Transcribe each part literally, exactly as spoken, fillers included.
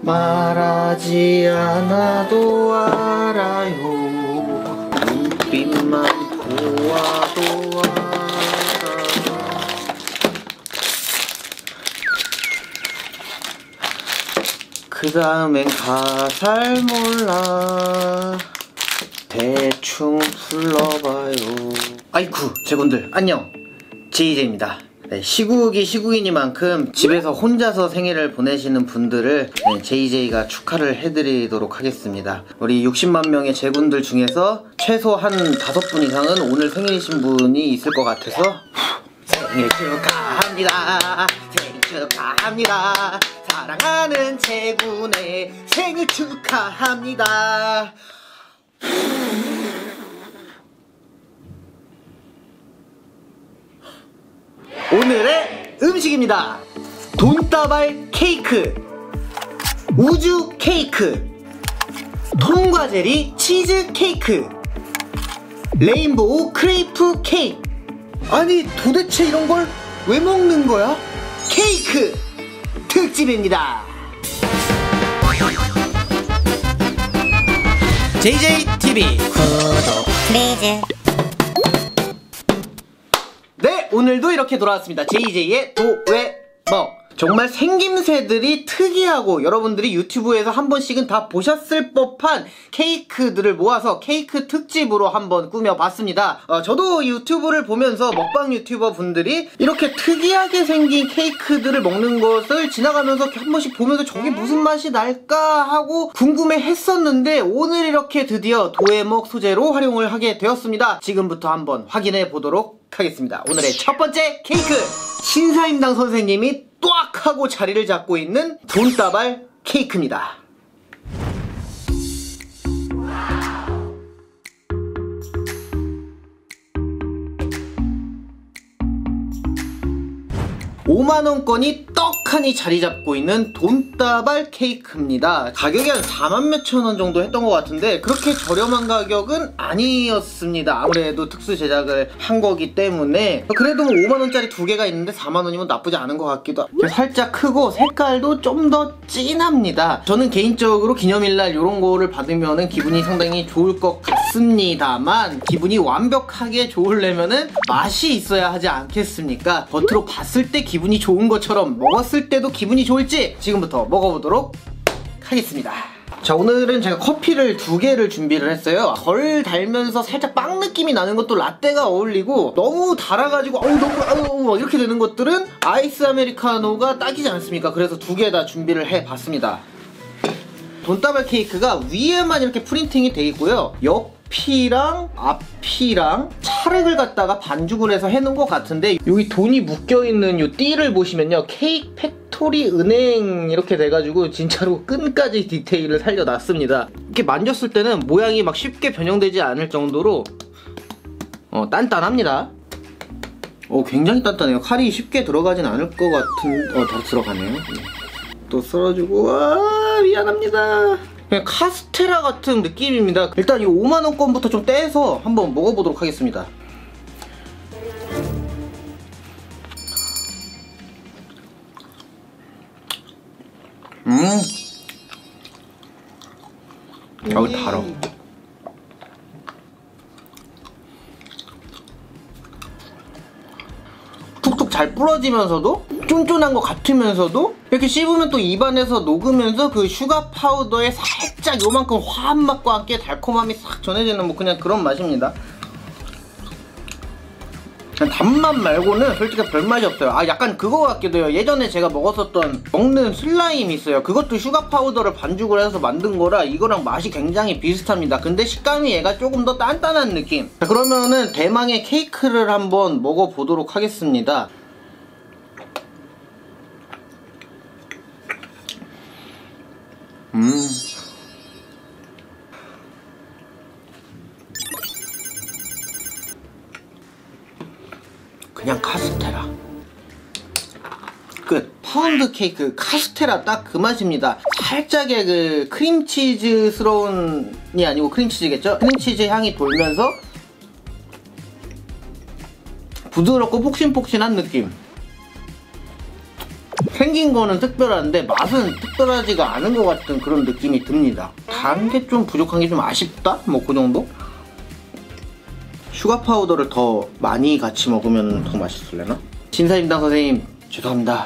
말하지 않아도 알아요. 눈빛만 보아도 알아. 그 다음엔 가사를 몰라. 대충 불러봐요. 아이쿠 제군들 안녕, 제이제이입니다. 네, 시국이 시국이니만큼 집에서 혼자서 생일을 보내시는 분들을 네, 제이제이가 축하를 해드리도록 하겠습니다. 우리 육십만 명의 제군들 중에서 최소 한 다섯 분 이상은 오늘 생일이신 분이 있을 것 같아서 생일 축하합니다. 생일 축하합니다. 사랑하는 제군의 생일 축하합니다. 오늘의 음식입니다. 돈다발 케이크, 우주 케이크, 톰과 제리 치즈 케이크, 레인보우 크레이프 케이크. 아니 도대체 이런 걸 왜 먹는 거야? 케이크 특집입니다. 제이제이티비 구독 플리즈. 네, 오늘도 이렇게 돌아왔습니다. 제이제이의 도웨먹. 정말 생김새들이 특이하고 여러분들이 유튜브에서 한 번씩은 다 보셨을 법한 케이크들을 모아서 케이크 특집으로 한번 꾸며봤습니다. 어, 저도 유튜브를 보면서 먹방 유튜버 분들이 이렇게 특이하게 생긴 케이크들을 먹는 것을 지나가면서 한 번씩 보면서 저게 무슨 맛이 날까 하고 궁금해 했었는데 오늘 이렇게 드디어 도웨먹 소재로 활용을 하게 되었습니다. 지금부터 한번 확인해 보도록 하겠습니다. 오늘의 첫 번째 케이크, 신사임당 선생님이 뚜악 하고 자리를 잡고 있는 돈다발 케이크입니다. 오만 원권이 떡하니 자리 잡고 있는 돈다발 케이크입니다. 가격이 한 사만 몇천 원 정도 했던 것 같은데 그렇게 저렴한 가격은 아니었습니다. 아무래도 특수 제작을 한 거기 때문에 그래도 뭐 오만 원짜리 두 개가 있는데 사만 원이면 나쁘지 않은 것 같기도 하고 살짝 크고 색깔도 좀 더 진합니다. 저는 개인적으로 기념일날 이런 거를 받으면 기분이 상당히 좋을 것 같습니다만 기분이 완벽하게 좋으려면 맛이 있어야 하지 않겠습니까? 겉으로 봤을 때 기분이 기분이 좋은 것처럼 먹었을 때도 기분이 좋을지 지금부터 먹어보도록 하겠습니다. 자, 오늘은 제가 커피를 두 개를 준비를 했어요. 덜 달면서 살짝 빵 느낌이 나는 것도 라떼가 어울리고 너무 달아가지고 어우 너무 아우 막 이렇게 되는 것들은 아이스 아메리카노가 딱이지 않습니까? 그래서 두 개 다 준비를 해봤습니다. 돈다발 케이크가 위에만 이렇게 프린팅이 돼 있고요. 옆 피랑 앞이랑 찰흙을 갖다가 반죽을 해서 해놓은 것 같은데 여기 돈이 묶여있는 요 띠를 보시면요, 케이크 팩토리 은행 이렇게 돼가지고 진짜로 끈까지 디테일을 살려놨습니다. 이렇게 만졌을 때는 모양이 막 쉽게 변형되지 않을 정도로 어, 단단합니다. 어, 굉장히 단단해요. 칼이 쉽게 들어가진 않을 것 같은... 어, 다 들어가네요. 또 썰어주고... 아, 미안합니다. 그냥 카스테라 같은 느낌입니다. 일단 이 오만 원권부터 좀 떼서 한번 먹어보도록 하겠습니다. 음, 아우 달어. 툭툭 잘 부러지면서도 쫀쫀한 것 같으면서도 이렇게 씹으면 또 입안에서 녹으면서 그 슈가 파우더의 살짝 요만큼 화한 맛과 함께 달콤함이 싹 전해지는 뭐 그냥 그런 맛입니다. 단맛 말고는 솔직히 별맛이 없어요. 아, 약간 그거 같기도 해요. 예전에 제가 먹었었던 먹는 슬라임 있어요. 그것도 슈가 파우더를 반죽을 해서 만든 거라 이거랑 맛이 굉장히 비슷합니다. 근데 식감이 얘가 조금 더 단단한 느낌. 자, 그러면은 대망의 케이크를 한번 먹어보도록 하겠습니다. 음. 그냥 카스테라 끝. 파운드 케이크 카스테라 딱 그 맛입니다. 살짝의 그 크림치즈스러운이 아니고 크림치즈겠죠? 크림치즈 향이 돌면서 부드럽고 폭신폭신한 느낌. 생긴 거는 특별한데 맛은 특별하지가 않은 것 같은 그런 느낌이 듭니다. 단 게 좀 부족한 게 좀 아쉽다? 뭐 그 정도? 슈가 파우더를 더 많이 같이 먹으면 더 맛있을래나? 신사임당 선생님 죄송합니다.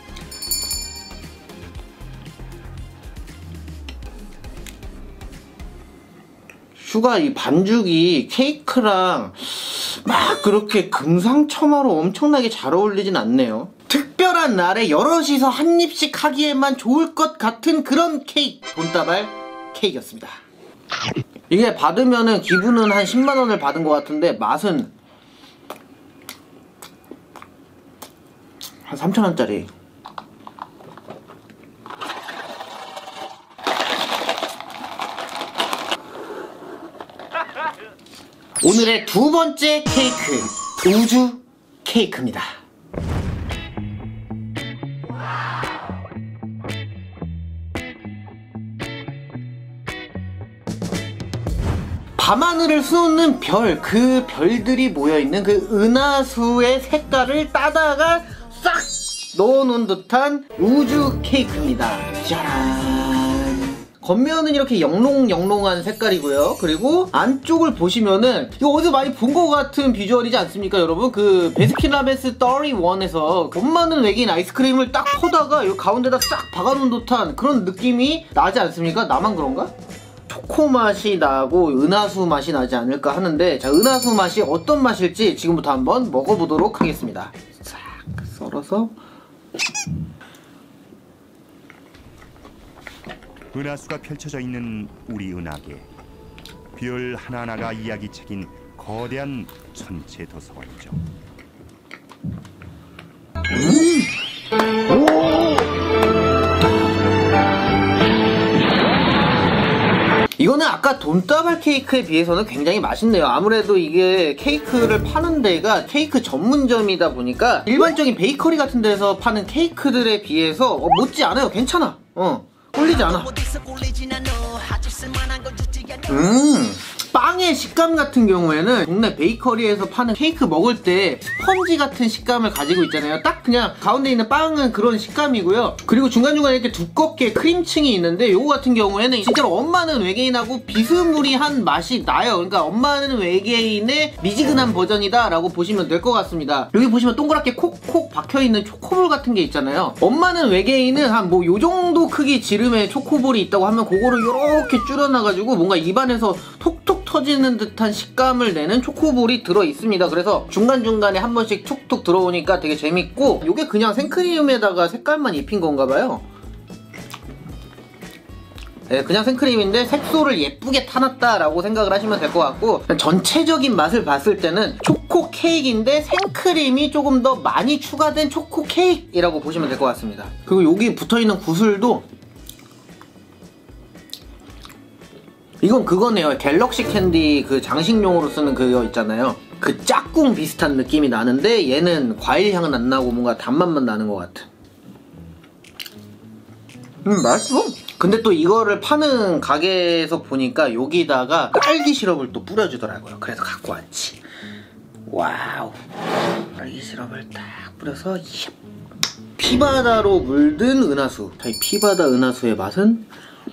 슈가 이 반죽이 케이크랑 막 그렇게 금상첨화로 엄청나게 잘 어울리진 않네요. 특별한 날에 여럿이서 한 입씩 하기에만 좋을 것 같은 그런 케이크, 돈다발 케이크였습니다. 이게 받으면은 기분은 한 십만 원을 받은 것 같은데 맛은 한 삼천 원짜리. 오늘의 두 번째 케이크, 우주 케이크입니다. 밤하늘을 수놓는 별, 그 별들이 모여있는 그 은하수의 색깔을 따다가 싹 넣어놓은 듯한 우주 케이크입니다. 짜란! 겉면은 이렇게 영롱영롱한 색깔이고요. 그리고 안쪽을 보시면은 이거 어디서 많이 본 것 같은 비주얼이지 않습니까, 여러분? 그 베스킨라빈스 서티원에서 엄마는 외계인 아이스크림을 딱 퍼다가 이 가운데다 싹 박아놓은 듯한 그런 느낌이 나지 않습니까? 나만 그런가? 초코 맛이 나고 은하수 맛이 나지 않을까 하는데, 자, 은하수 맛이 어떤 맛일지 지금부터 한번 먹어보도록 하겠습니다. 싹 썰어서. 은하수가 펼쳐져 있는 우리 은하계, 별 하나하나가 이야기책인 거대한 천체 도서관이죠. 음! 오! 이거는 아까 돈다발 케이크에 비해서는 굉장히 맛있네요. 아무래도 이게 케이크를 파는 데가 케이크 전문점이다 보니까 일반적인 베이커리 같은 데서 파는 케이크들에 비해서 어, 못지 않아요. 괜찮아. 어, 꿀리지 않아. 음, 빵의 식감 같은 경우에는 동네 베이커리에서 파는 케이크 먹을 때 스펀지 같은 식감을 가지고 있잖아요. 딱 그냥 가운데 있는 빵은 그런 식감이고요. 그리고 중간중간에 이렇게 두껍게 크림층이 있는데 요거 같은 경우에는 진짜로 엄마는 외계인하고 비스무리한 맛이 나요. 그러니까 엄마는 외계인의 미지근한 버전이다 라고 보시면 될 것 같습니다. 여기 보시면 동그랗게 콕콕 박혀있는 초코볼 같은 게 있잖아요. 엄마는 외계인은 한 뭐 요정도 크기 지름의 초코볼이 있다고 하면 그거를 이렇게 줄여놔가지고 뭔가 입안에서 톡톡 터지는 듯한 식감을 내는 초코볼이 들어있습니다. 그래서 중간중간에 한 번씩 툭툭 들어오니까 되게 재밌고, 이게 그냥 생크림에다가 색깔만 입힌 건가봐요. 네, 그냥 생크림인데 색소를 예쁘게 타놨다라고 생각을 하시면 될 것 같고, 전체적인 맛을 봤을 때는 초코 케이크인데 생크림이 조금 더 많이 추가된 초코 케이크이라고 보시면 될 것 같습니다. 그리고 여기 붙어있는 구슬도 이건 그거네요. 갤럭시 캔디 그 장식용으로 쓰는 그거 있잖아요. 그 짝꿍 비슷한 느낌이 나는데 얘는 과일 향은 안 나고 뭔가 단맛만 나는 것 같아. 음, 맛있어. 근데 또 이거를 파는 가게에서 보니까 여기다가 딸기 시럽을 또 뿌려주더라고요. 그래서 갖고 왔지. 와우. 딸기 시럽을 딱 뿌려서 얍. 피바다로 물든 은하수. 자, 이 피바다 은하수의 맛은,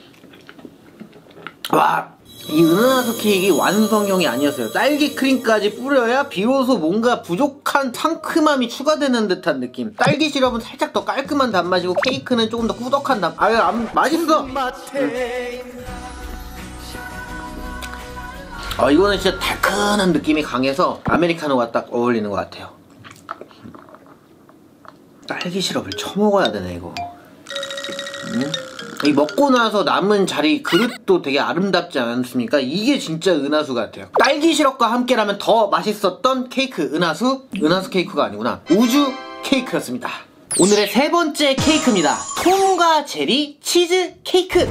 와, 이 은하수 케이크 완성형이 아니었어요. 딸기 크림까지 뿌려야 비로소 뭔가 부족한 상큼함이 추가되는 듯한 느낌. 딸기 시럽은 살짝 더 깔끔한 단맛이고 케이크는 조금 더 꾸덕한 단맛. 아유, 안, 맛있어. 응. 아, 이거는 진짜 달큰한 느낌이 강해서 아메리카노가 딱 어울리는 것 같아요. 딸기 시럽을 쳐먹어야 되네 이거. 음? 이 먹고 나서 남은 자리 그릇도 되게 아름답지 않습니까? 이게 진짜 은하수 같아요. 딸기 시럽과 함께라면 더 맛있었던 케이크 은하수. 은하수 케이크가 아니구나, 우주 케이크였습니다. 오늘의 세 번째 케이크입니다. 톰과 제리 치즈 케이크.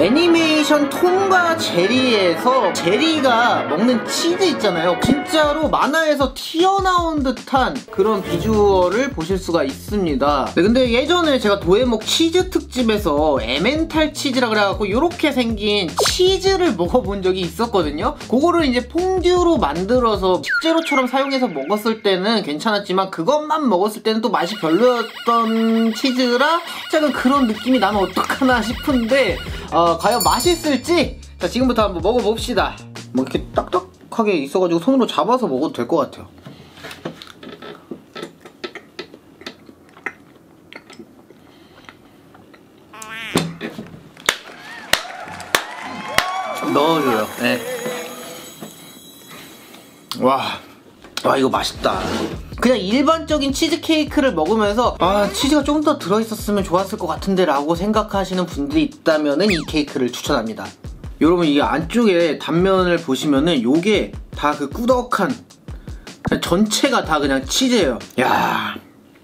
애니메이션 톰과 제리에서 제리가 먹는 치즈 있잖아요. 진짜로 만화에서 튀어나온 듯한 그런 비주얼을 보실 수가 있습니다. 네, 근데 예전에 제가 도에목 치즈 특집에서 에멘탈 치즈라 그래갖고 이렇게 생긴 치즈를 먹어본 적이 있었거든요. 그거를 이제 퐁듀로 만들어서 식재료처럼 사용해서 먹었을 때는 괜찮았지만 그것만 먹었을 때는 또 맛이 별로였던 치즈라 살짝은 그런 느낌이 나면 어떡하나 싶은데 어, 과연 맛있을지 자 지금부터 한번 먹어봅시다. 뭐 이렇게 딱딱하게 있어가지고 손으로 잡아서 먹어도 될 것 같아요. 넣어줘요. 네. 와, 와 이거 맛있다. 그냥 일반적인 치즈케이크를 먹으면서 아 치즈가 좀 더 들어있었으면 좋았을 것 같은데 라고 생각하시는 분들이 있다면 이 케이크를 추천합니다. 여러분 이 안쪽에 단면을 보시면은 요게 다 그 꾸덕한 전체가 다 그냥 치즈예요. 야,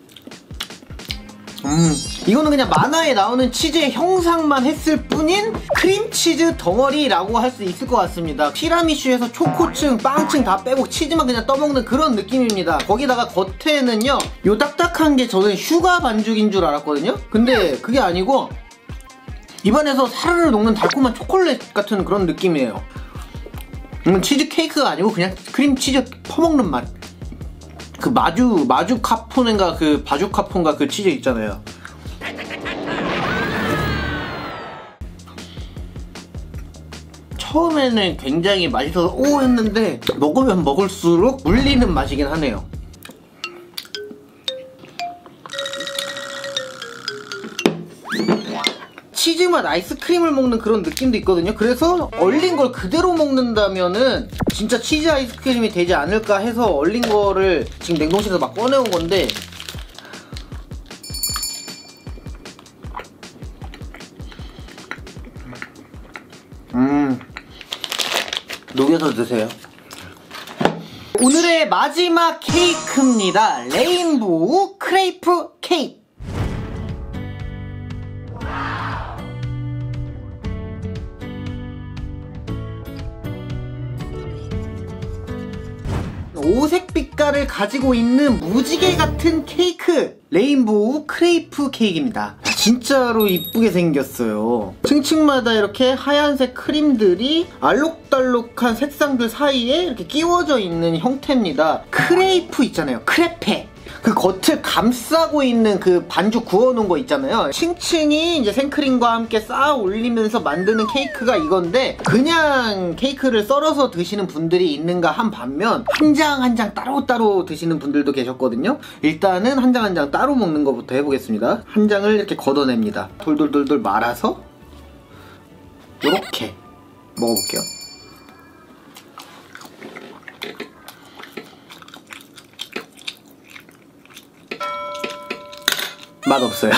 음 이거는 그냥 만화에 나오는 치즈의 형상만 했을 뿐인 크림치즈 덩어리라고 할 수 있을 것 같습니다. 티라미슈에서 초코층, 빵층 다 빼고 치즈만 그냥 떠먹는 그런 느낌입니다. 거기다가 겉에는요 요 딱딱한 게 저는 슈가 반죽인 줄 알았거든요. 근데 그게 아니고 입안에서 사르르 녹는 달콤한 초콜릿 같은 그런 느낌이에요. 음, 치즈 케이크가 아니고 그냥 크림치즈 퍼먹는 맛. 그 마주 마주 카폰인가 그 바주 카폰가 그 치즈 있잖아요. 처음에는 굉장히 맛있어서 오 했는데 먹으면 먹을수록 물리는 맛이긴 하네요. 치즈맛 아이스크림을 먹는 그런 느낌도 있거든요. 그래서 얼린 걸 그대로 먹는다면은 진짜 치즈 아이스크림이 되지 않을까 해서 얼린 거를 지금 냉동실에서 막 꺼내온 건데 음 녹여서 드세요. 오늘의 마지막 케이크입니다. 레인보우 크레이프 케이크. 오색 빛깔을 가지고 있는 무지개 같은 케이크 레인보우 크레이프 케이크입니다. 진짜로 이쁘게 생겼어요. 층층마다 이렇게 하얀색 크림들이 알록달록한 색상들 사이에 이렇게 끼워져 있는 형태입니다. 크레이프 있잖아요. 크레페. 그 겉을 감싸고 있는 그 반죽 구워놓은 거 있잖아요. 층층이 이제 생크림과 함께 쌓아 올리면서 만드는 케이크가 이건데 그냥 케이크를 썰어서 드시는 분들이 있는가 한 반면 한 장 한 장 따로따로 드시는 분들도 계셨거든요. 일단은 한 장 한 장 따로 먹는 것부터 해보겠습니다. 한 장을 이렇게 걷어냅니다. 돌돌돌돌 말아서 이렇게 먹어볼게요. 맛없어요.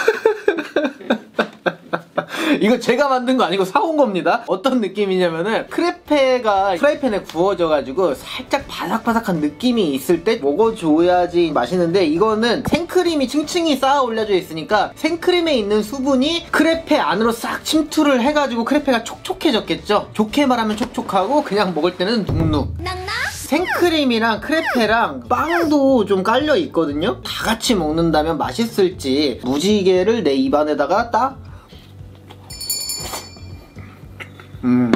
이거 제가 만든 거 아니고 사온 겁니다. 어떤 느낌이냐면은 크레페가 프라이팬에 구워져가지고 살짝 바삭바삭한 느낌이 있을 때 먹어줘야지 맛있는데 이거는 생크림이 층층이 쌓아 올려져 있으니까 생크림에 있는 수분이 크레페 안으로 싹 침투를 해가지고 크레페가 촉촉해졌겠죠. 좋게 말하면 촉촉하고 그냥 먹을 때는 눅눅. 생크림이랑 크레페랑 빵도 좀 깔려 있거든요. 다 같이 먹는다면 맛있을지 무지개를 내 입안에다가 딱 음.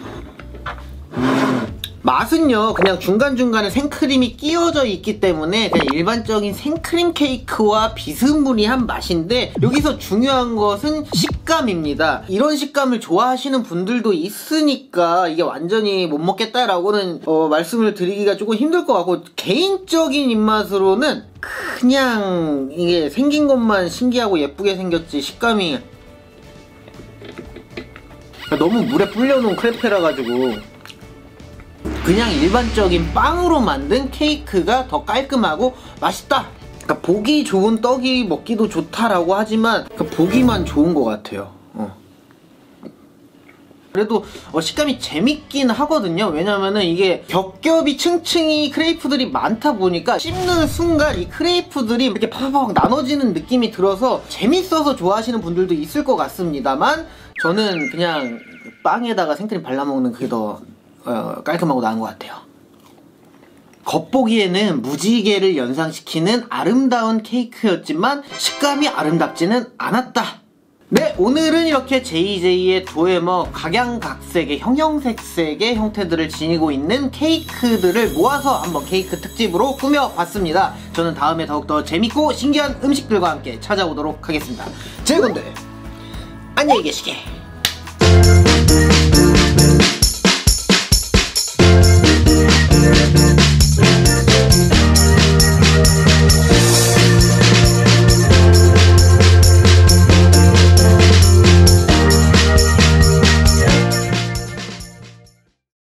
음. 맛은요 그냥 중간중간에 생크림이 끼워져 있기 때문에 그냥 일반적인 생크림 케이크와 비스무리한 맛인데 여기서 중요한 것은 식감입니다. 이런 식감을 좋아하시는 분들도 있으니까 이게 완전히 못 먹겠다라고는 어, 말씀을 드리기가 조금 힘들 것 같고 개인적인 입맛으로는 그냥 이게 생긴 것만 신기하고 예쁘게 생겼지 식감이 너무 물에 불려놓은 크레페라 가지고 그냥 일반적인 빵으로 만든 케이크가 더 깔끔하고 맛있다. 그러니까 보기 좋은 떡이 먹기도 좋다라고 하지만 그러니까 보기만 좋은 것 같아요. 어. 그래도 어, 식감이 재밌긴 하거든요. 왜냐면은 이게 겹겹이 층층이 크레이프들이 많다 보니까 씹는 순간 이 크레이프들이 이렇게 팍팍 나눠지는 느낌이 들어서 재밌어서 좋아하시는 분들도 있을 것 같습니다만 저는 그냥 빵에다가 생크림 발라먹는 그게 더 어, 깔끔하고 나은 것 같아요. 겉보기에는 무지개를 연상시키는 아름다운 케이크였지만 식감이 아름답지는 않았다. 네, 오늘은 이렇게 제이제이의 도에머 각양각색의 형형색색의 형태들을 지니고 있는 케이크들을 모아서 한번 케이크 특집으로 꾸며봤습니다. 저는 다음에 더욱더 재밌고 신기한 음식들과 함께 찾아오도록 하겠습니다. 제군들 안녕히 계시게.